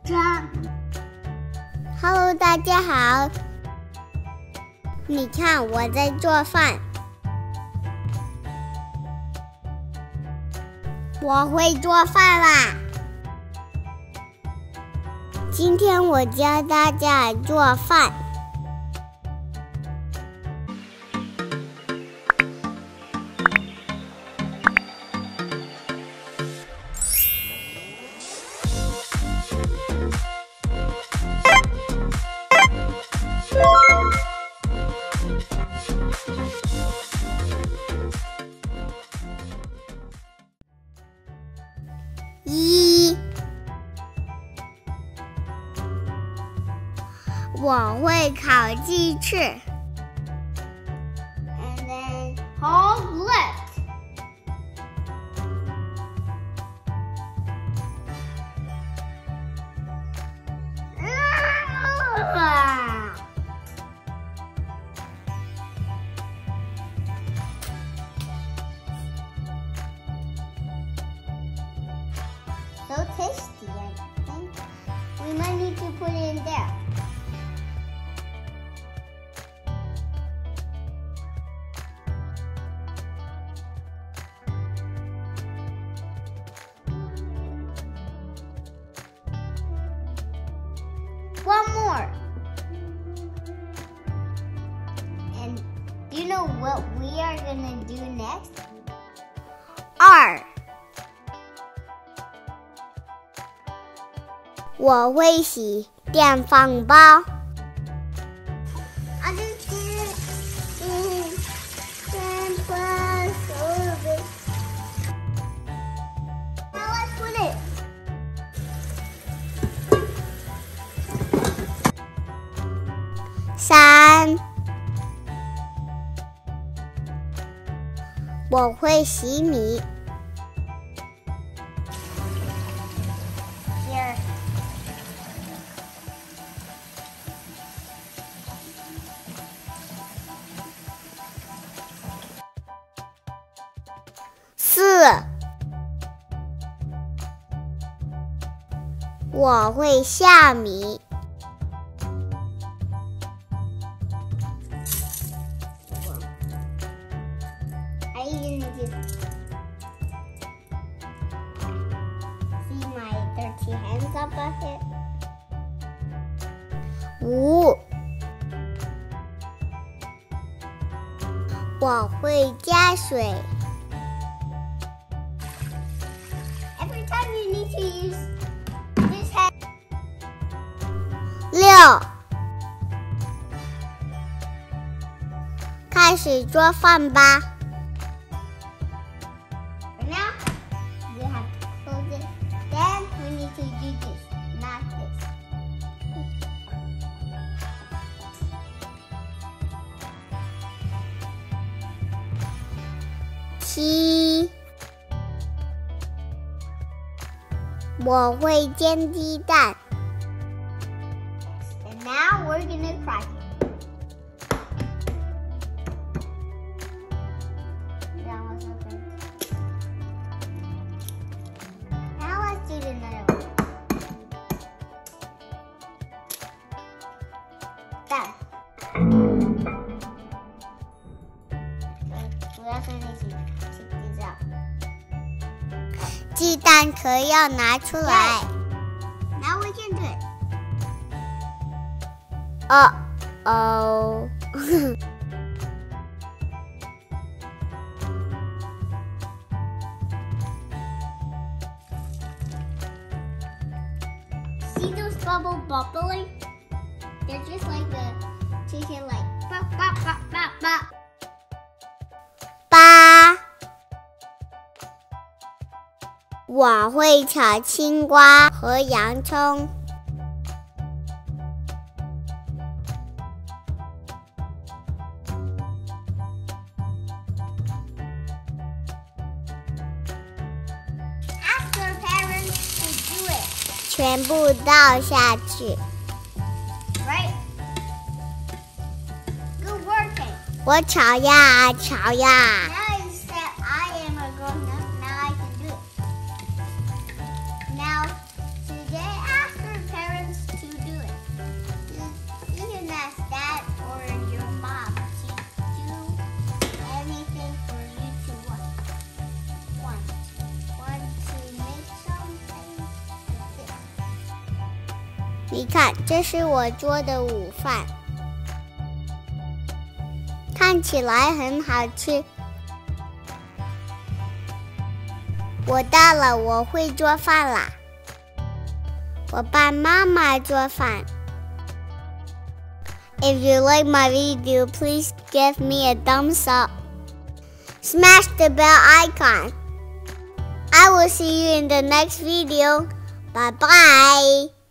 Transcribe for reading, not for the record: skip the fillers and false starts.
Hello， 大家好。你看我在做饭，我会做饭啦。今天我教大家做饭。我会烤鸡翅 and then hog leg. So tasty, I think. We might need to put it in there. One more. And do you know what we are gonna do next? 2. 我会洗电饭煲。 I just did it. Now let's put it. 3. 我会洗米。 Here. 4. 我会下米。 I even need to see my dirty hands up ahead. 5. 我会加水。 Every time you need to use this hand. 6. 开始做饭吧。 For now, you have to close it. Then we need to do this, not this. 7. 我会煎鸡蛋。 And now we're gonna crack it. That was open. Now let's do another one. Done. Okay, we also need to take these out. 鸡蛋壳要拿出来。 Now we can do it. Oh. See those bubbles bubbling? They're just like the chicken, like bop, bop, bop, bop, bop. 8. 我会炒青瓜和洋葱。 Ask your parents to do it. 全部倒下去。 Right? Good working. 我炒呀炒呀。 Now instead I am a grown up, now I can do it. Now today ask your parents 你看，这是我做的午饭，看起来很好吃。我大了，我会做饭啦。我帮妈妈做饭。If you like my video, please give me a thumbs up. Smash the bell icon. I will see you in the next video. Bye bye.